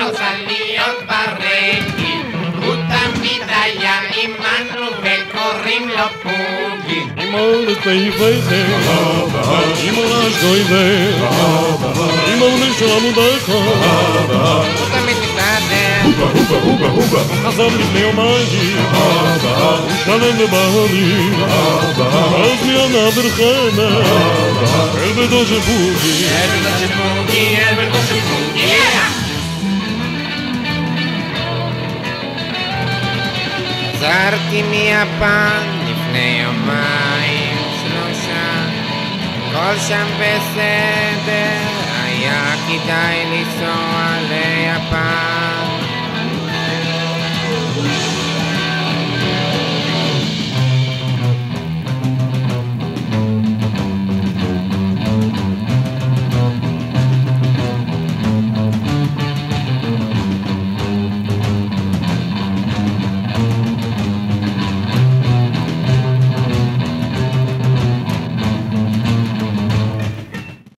רצה להיות ברגל, הוא תמיד היה עמנו וקוראים לו פוגי. אימא לספייפייסר, אימא לשגויבר, אימא לשלמו דקה, הוא תמיד מסתדר, הוא חזר לפני יומיים, הוא שלם לבעלי, אז מיד עברכנה, אל ביתו של פוגי. אל ביתו של פוגי, אל ביתו של פוגי. חזרתי מיפן לפני יומיים שלושה, כל שם בסדר, היה כדאי לנסוע ליפן.